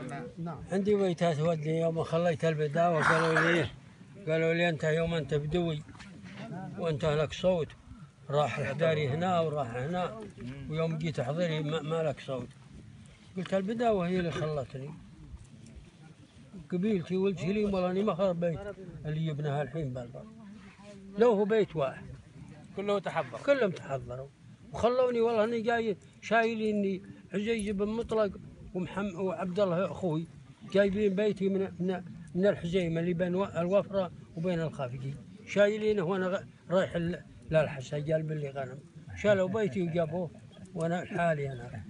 عندي بيتات ودي يوم خليت البداوة قالوا لي أنت يوم أنت بدوي وأنت لك صوت، راح الحداري هنا وراح هنا، ويوم جيت أحضري ما لك صوت. قلت البداوة هي اللي خلتني، قبيلتي ولد لي والله ما خرب بيت اللي يبناها الحين بالبر، لو هو بيت واحد كلهم تحضروا وخلوني. والله اني جاي شايليني عزيز بن مطلق وعبد الله اخوي جايبين بيتي من الحزيمه اللي بين الوفره وبين الخافقي، شايلينه وانا رايح للحسا جالب لي غنم، شالوا بيتي وجابوه وانا لحالي انا.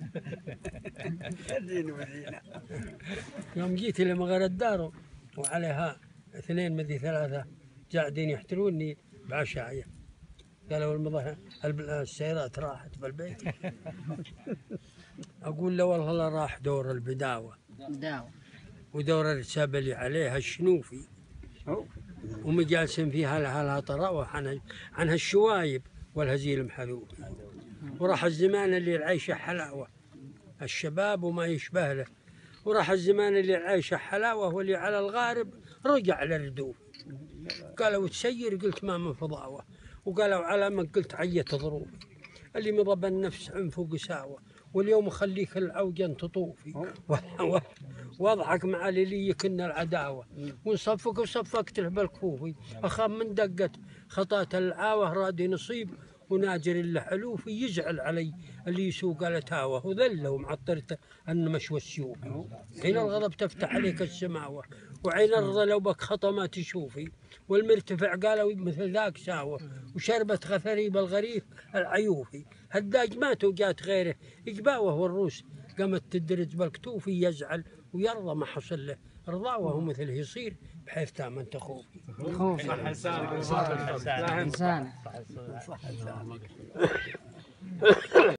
يوم جيت لمغار الدار وعليها 2 مدري 3 قاعدين يحتروني بعشايه، قالوا السيارات راحت بالبيت. اقول له والله راح دور البداوه ودور الرسابه اللي عليها الشنوفي ومجالسين فيها لها طراوه عن هالشوايب والهزيل محذوف، وراح الزمان اللي العيشه حلاوه الشباب وما يشبه له، وراح الزمان اللي العيشه حلاوه واللي على الغارب رجع للردوف. قالوا تسير قلت ما من فضاوه، وقالوا على ما قلت عيت ظروفي، اللي مضب النفس عنف وقساوه، واليوم خليك العوجن تطوفي، واضحك مع اللي يكن العداوه، ونصفك وصفقت له بالكفوفي، اخاف من دقه خطات العاوه رادي نصيب، وناجر اللي حلوفي يزعل علي اللي يسوق الاتاوه، وذله ومعطرته النمش والسيوف، حين الغضب تفتح عليك السماوه، وعين الرضا لو بك خطا ما تشوفي، والمرتفع قالوا مثل ذاك ساوه، وشربت غثري بالغريف العيوفي، هداج مات وجات غيره يجباوه، والروس قامت تدرج بالكتوفي، يزعل ويرضى ما حصل له رضاوه مثله يصير بحيث تامن تخوفي. حسان